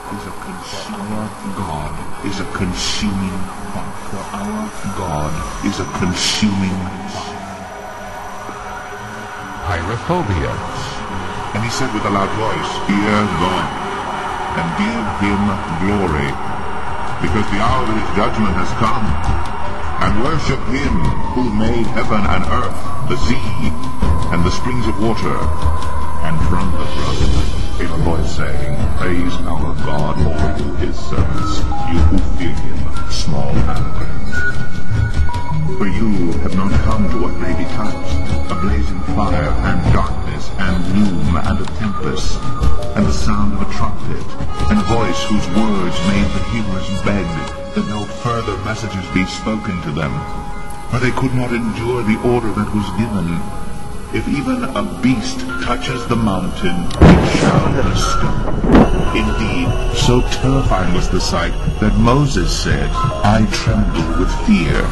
is a consuming God is a consuming fire. For our God is a consuming fire. Pyrophobia. And he said with a loud voice, Fear God, and give him glory, because the hour of his judgment has come. And worship him who made heaven and earth, the sea, and the springs of water. And from the throne came a voice saying, Praise our God, all you his servants, you who fear him, small and great. For you have not come to what may be touched, a blazing fire, and darkness, and gloom, and a tempest, and the sound of a trumpet, and a voice whose words made the hearers beg that no further messages be spoken to them, for they could not endure the order that was given. If even a beast touches the mountain, it shall be stoned. Indeed, so terrifying was the sight that Moses said, I tremble with fear.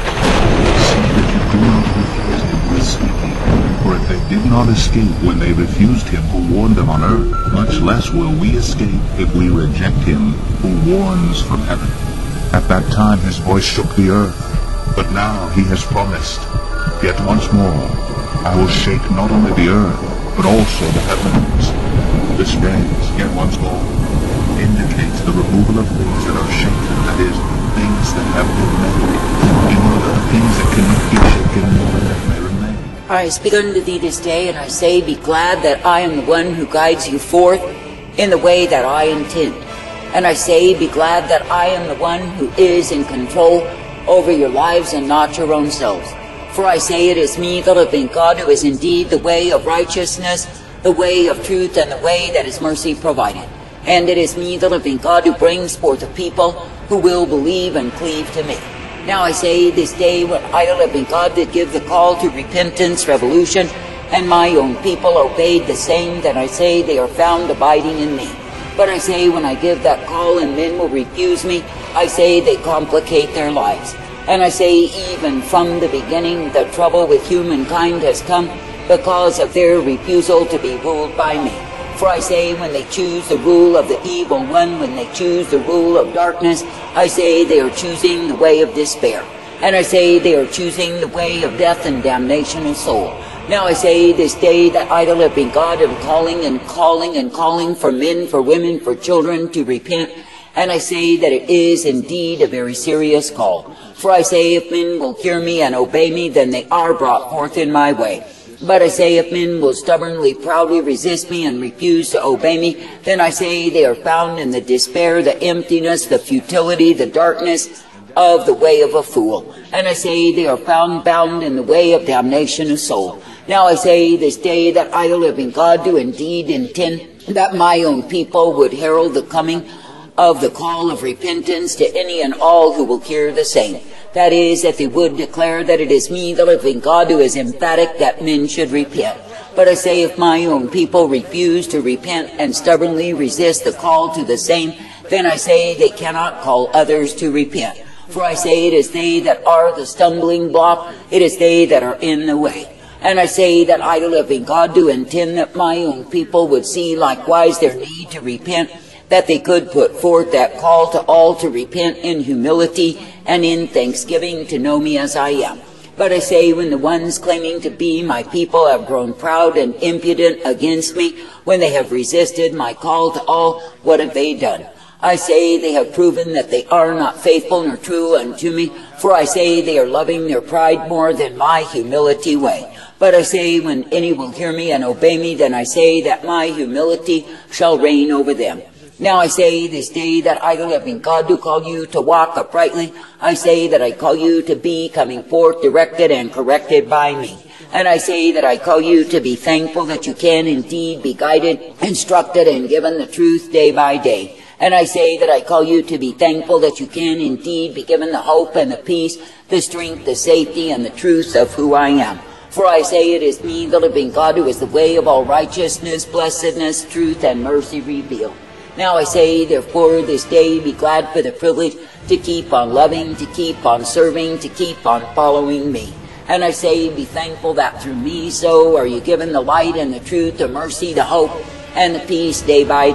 See that you do not refuse him who is speaking, for if they did not escape when they refused him who warned them on earth, much less will we escape if we reject him who warns from heaven. At that time his voice shook the earth, but now he has promised, Yet once more I will shake not only the earth, but also the heavens. This phrase, yet once more, indicates the removal of things that are shaken, that is, things that have been made, in order that things that cannot be shaken may remain. I speak unto thee this day, and I say, Be glad that I am the one who guides you forth in the way that I intend. And I say, Be glad that I am the one who is in control over your lives and not your own selves. For I say, It is me, the living God, who is indeed the way of righteousness, the way of truth, and the way that is mercy provided. And it is me, the living God, who brings forth a people who will believe and cleave to me. Now I say, this day when I, the living God, did give the call to repentance, revolution, and my own people obeyed the same, then I say they are found abiding in me. But I say, when I give that call and men will refuse me, I say they complicate their lives. And I say, even from the beginning, the trouble with humankind has come because of their refusal to be ruled by me. For I say, when they choose the rule of the evil one, when they choose the rule of darkness, I say they are choosing the way of despair. And I say they are choosing the way of death and damnation of soul. Now I say this day that I, the living God, am calling and calling and calling for men, for women, for children to repent. And I say that it is indeed a very serious call. For I say, if men will hear me and obey me, then they are brought forth in my way. But I say, if men will stubbornly, proudly resist me and refuse to obey me, then I say they are found in the despair, the emptiness, the futility, the darkness of the way of a fool. And I say they are found bound in the way of damnation of soul. Now I say this day that I, the living God, do indeed intend that my own people would herald the coming of the call of repentance to any and all who will hear the same. That is, that they would declare that it is me, the living God, who is emphatic that men should repent. But I say, if my own people refuse to repent and stubbornly resist the call to the same, then I say they cannot call others to repent. For I say, it is they that are the stumbling block, it is they that are in the way. And I say that I, the living God, do intend that my own people would see likewise their need to repent, that they could put forth that call to all to repent in humility and in thanksgiving to know me as I am. But I say, when the ones claiming to be my people have grown proud and impudent against me, when they have resisted my call to all, what have they done? I say they have proven that they are not faithful nor true unto me, for I say they are loving their pride more than my humility way. But I say, when any will hear me and obey me, then I say that my humility shall reign over them. Now I say this day that I, the living God, do call you to walk uprightly. I say that I call you to be coming forth directed and corrected by me. And I say that I call you to be thankful that you can indeed be guided, instructed, and given the truth day by day. And I say that I call you to be thankful that you can indeed be given the hope and the peace, the strength, the safety, and the truth of who I am. For I say, it is me, the living God, who is the way of all righteousness, blessedness, truth, and mercy revealed. Now I say, therefore, this day be glad for the privilege to keep on loving, to keep on serving, to keep on following me. And I say, be thankful that through me so are you given the light and the truth, the mercy, the hope, and the peace day by day.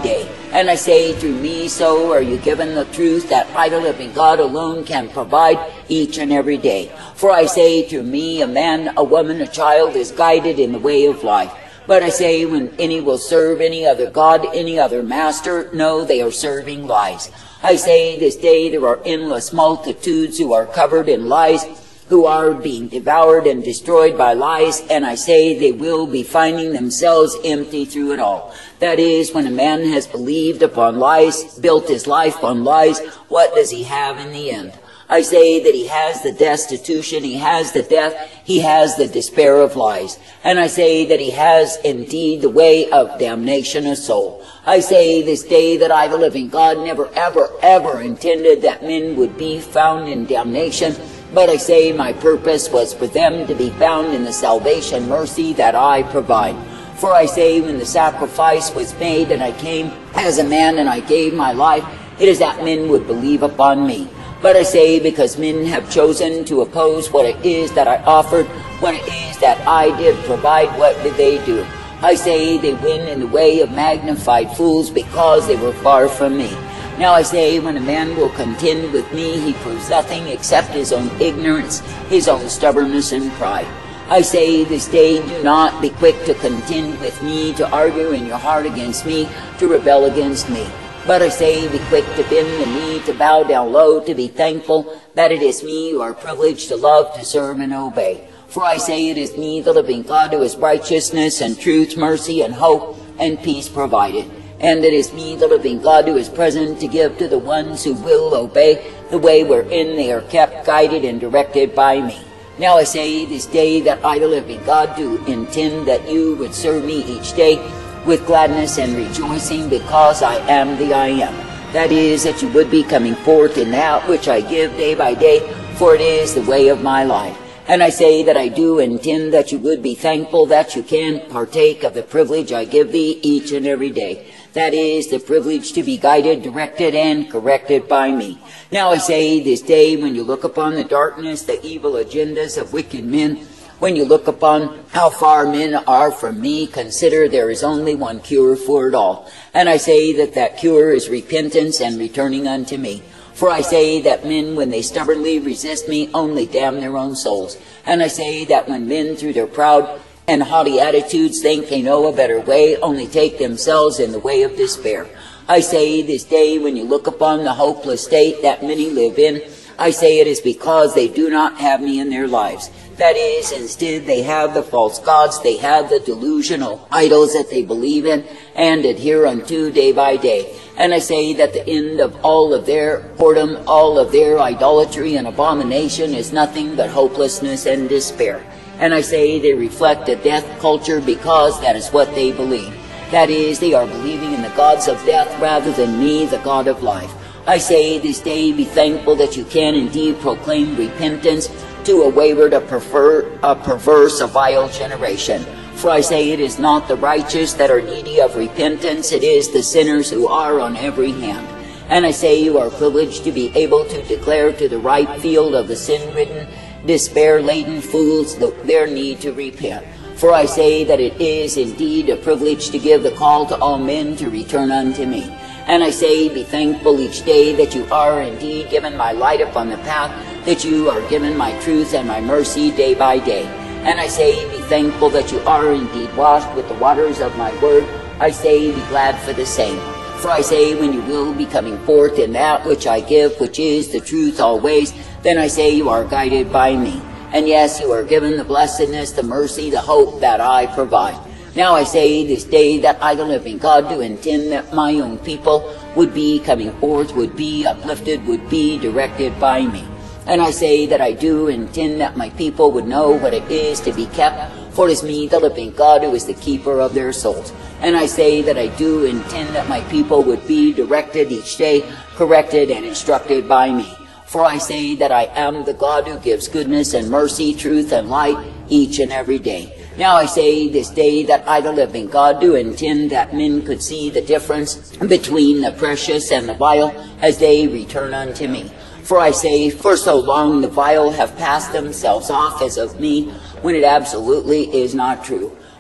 And I say, through me so are you given the truth that I, the living God, alone can provide each and every day. For I say, through me, a man, a woman, a child is guided in the way of life. But I say, when any will serve any other God, any other master, no, they are serving lies. I say, this day there are endless multitudes who are covered in lies, who are being devoured and destroyed by lies, and I say they will be finding themselves empty through it all. That is, when a man has believed upon lies, built his life on lies, what does he have in the end? I say that he has the destitution, he has the death, he has the despair of lies. And I say that he has indeed the way of damnation of soul. I say this day that I, the living God, never ever, ever intended that men would be found in damnation. But I say my purpose was for them to be found in the salvation mercy that I provide. For I say when the sacrifice was made and I came as a man and I gave my life, it is that men would believe upon me. But I say because men have chosen to oppose what it is that I offered, what it is that I did provide, what did they do? I say they win in the way of magnified fools because they were far from me. Now I say, when a man will contend with me, he proves nothing except his own ignorance, his own stubbornness and pride. I say this day, do not be quick to contend with me, to argue in your heart against me, to rebel against me. But I say, be quick to bend the knee, to bow down low, to be thankful that it is me you are privileged to love, to serve and obey. For I say it is me, the living God, who is righteousness and truth, mercy and hope and peace provided. And it is me, the living God, who is present to give to the ones who will obey the way wherein they are kept, guided and directed by me. Now I say this day that I, the living God, do intend that you would serve me each day with gladness and rejoicing, because I am the I am. That is, that you would be coming forth in that which I give day by day, for it is the way of my life. And I say that I do intend that you would be thankful that you can partake of the privilege I give thee each and every day. That is, the privilege to be guided, directed, and corrected by me. Now I say this day, when you look upon the darkness, the evil agendas of wicked men, when you look upon how far men are from me, consider there is only one cure for it all. And I say that that cure is repentance and returning unto me. For I say that men, when they stubbornly resist me, only damn their own souls. And I say that when men, through their proud and haughty attitudes, think they know a better way, only take themselves in the way of despair. I say this day, when you look upon the hopeless state that many live in, I say it is because they do not have me in their lives. That is, instead they have the false gods, they have the delusional idols that they believe in and adhere unto day by day. And I say that the end of all of their whoredom, all of their idolatry and abomination is nothing but hopelessness and despair. And I say they reflect a death culture because that is what they believe. That is, they are believing in the gods of death rather than me, the God of life. I say this day, be thankful that you can indeed proclaim repentance to a wayward, a perverse, a vile generation. For I say it is not the righteous that are needy of repentance, it is the sinners who are on every hand. And I say you are privileged to be able to declare to the ripe field of the sin-ridden, despair-laden fools their need to repent. For I say that it is indeed a privilege to give the call to all men to return unto me. And I say, be thankful each day that you are indeed given my light upon the path, that you are given my truth and my mercy day by day. And I say, be thankful that you are indeed washed with the waters of my word. I say, be glad for the same. For I say, when you will be coming forth in that which I give, which is the truth always, then I say you are guided by me. And yes, you are given the blessedness, the mercy, the hope that I provide. Now I say this day that I, the living God, do intend that my own people would be coming forth, would be uplifted, would be directed by me. And I say that I do intend that my people would know what it is to be kept, for it is me, the living God, who is the keeper of their souls. And I say that I do intend that my people would be directed each day, corrected and instructed by me. For I say that I am the God who gives goodness and mercy, truth and light each and every day. Now I say this day that I, the living God, do intend that men could see the difference between the precious and the vile as they return unto me. For I say, for so long the vile have passed themselves off as of me, when it absolutely is not true.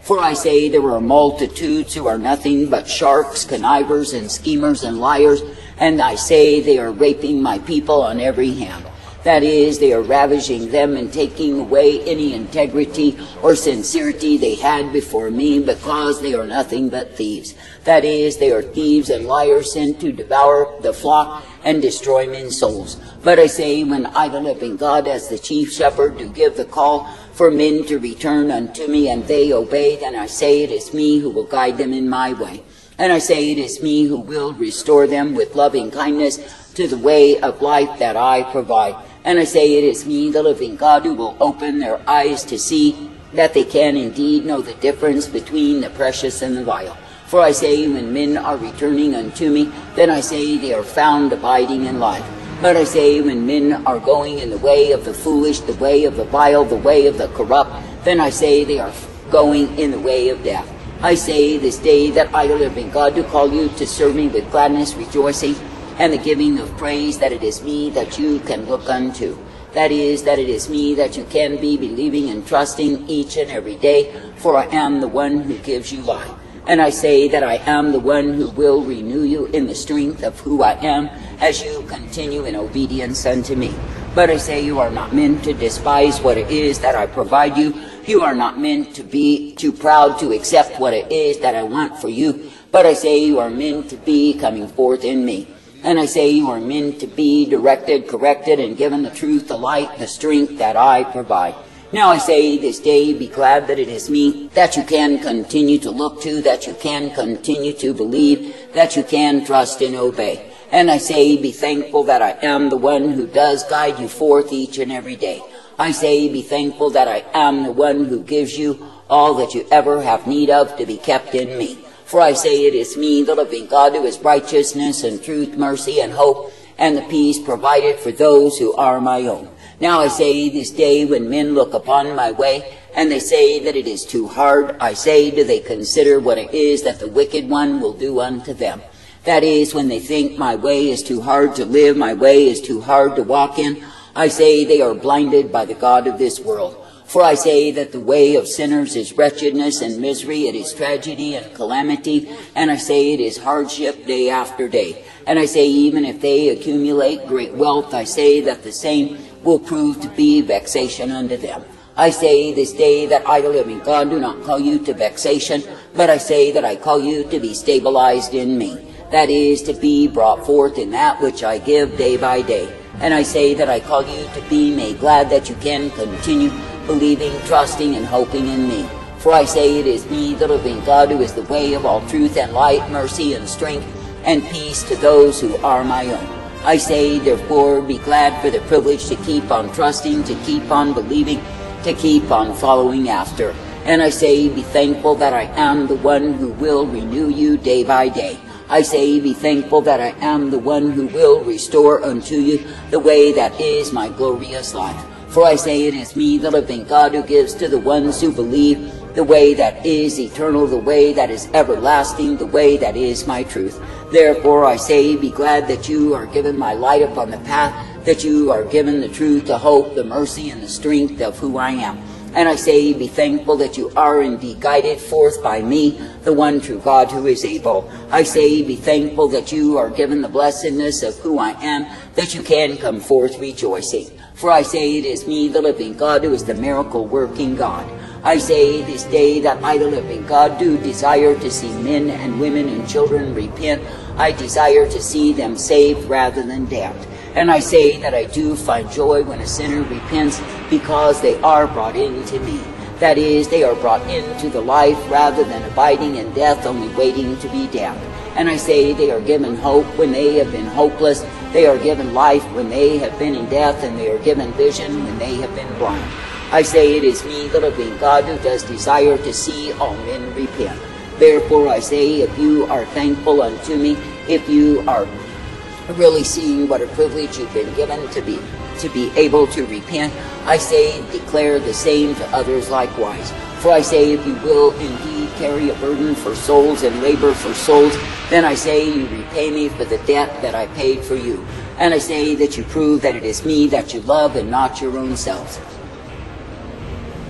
For I say there are multitudes who are nothing but sharks, connivers, and schemers, and liars, and I say they are raping my people on every hand. That is, they are ravaging them and taking away any integrity or sincerity they had before me, because they are nothing but thieves. That is, they are thieves and liars sent to devour the flock and destroy men's souls. But I say, when I, the living God, as the chief shepherd, do give the call for men to return unto me, and they obey, then I say it is me who will guide them in my way. And I say it is me who will restore them with loving kindness to the way of life that I provide. And I say it is me, the living God, who will open their eyes to see that they can indeed know the difference between the precious and the vile. For I say, when men are returning unto me, then I say they are found abiding in life. But I say, when men are going in the way of the foolish, the way of the vile, the way of the corrupt, then I say they are going in the way of death. I say this day that I, the living God, do call you to serve me with gladness, rejoicing, and the giving of praise, that it is me that you can look unto. That is, that it is me that you can be believing and trusting each and every day, for I am the one who gives you life. And I say that I am the one who will renew you in the strength of who I am, as you continue in obedience unto me. But I say you are not meant to despise what it is that I provide you. You are not meant to be too proud to accept what it is that I want for you. But I say you are meant to be coming forth in me. And I say you are meant to be directed, corrected, and given the truth, the light, the strength that I provide. Now I say this day, be glad that it is me that you can continue to look to, that you can continue to believe, that you can trust and obey. And I say, be thankful that I am the one who does guide you forth each and every day. I say, be thankful that I am the one who gives you all that you ever have need of to be kept in me. For I say it is me, the living God, who is righteousness and truth, mercy and hope, and the peace provided for those who are my own. Now I say this day, when men look upon my way, and they say that it is too hard, I say, do they consider what it is that the wicked one will do unto them? That is, when they think my way is too hard to live, my way is too hard to walk in, I say they are blinded by the God of this world. For I say that the way of sinners is wretchedness and misery, it is tragedy and calamity, and I say it is hardship day after day. And I say even if they accumulate great wealth, I say that the same will prove to be vexation unto them. I say this day that I, the living God, do not call you to vexation, but I say that I call you to be stabilized in me. That is, to be brought forth in that which I give day by day. And I say that I call you to be made glad that you can continue believing, trusting, and hoping in me. For I say it is me, the living God, who is the way of all truth and light, mercy and strength, and peace to those who are my own. I say, therefore, be glad for the privilege to keep on trusting, to keep on believing, to keep on following after. And I say, be thankful that I am the one who will renew you day by day. I say, be thankful that I am the one who will restore unto you the way that is my glorious life. For I say it is me, the living God, who gives to the ones who believe the way that is eternal, the way that is everlasting, the way that is my truth. Therefore I say, be glad that you are given my light upon the path, that you are given the truth, the hope, the mercy, and the strength of who I am. And I say, be thankful that you are indeed guided forth by me, the one true God who is able. I say, be thankful that you are given the blessedness of who I am, that you can come forth rejoicing. For I say it is me, the living God, who is the miracle-working God. I say this day that I, the living God, do desire to see men and women and children repent. I desire to see them saved rather than damned. And I say that I do find joy when a sinner repents, because they are brought into me. That is, they are brought into the life rather than abiding in death, only waiting to be damned. And I say they are given hope when they have been hopeless. They are given life when they have been in death, and they are given vision when they have been blind. I say it is me, the living God, who does desire to see all men repent. Therefore I say, if you are thankful unto me, if you are really seeing what a privilege you've been given to be able to repent, I say declare the same to others likewise. For I say, if you will indeed carry a burden for souls and labor for souls, then I say you repay me for the debt that I paid for you. And I say that you prove that it is me that you love and not your own selves.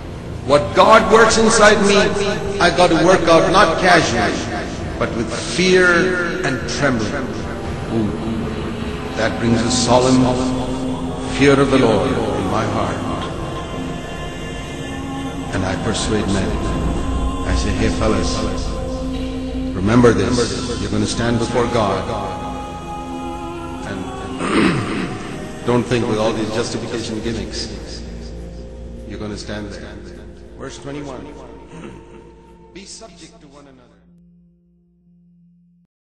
What God works inside me, I got to work out not casually, but with fear and trembling. Ooh, that brings a solemn fear of the Lord in my heart. And I persuade men. I say, hey fellas, remember this. You're going to stand before God. And don't think with all these justification gimmicks. You're going to stand there. Verse 21. Be subject to one another.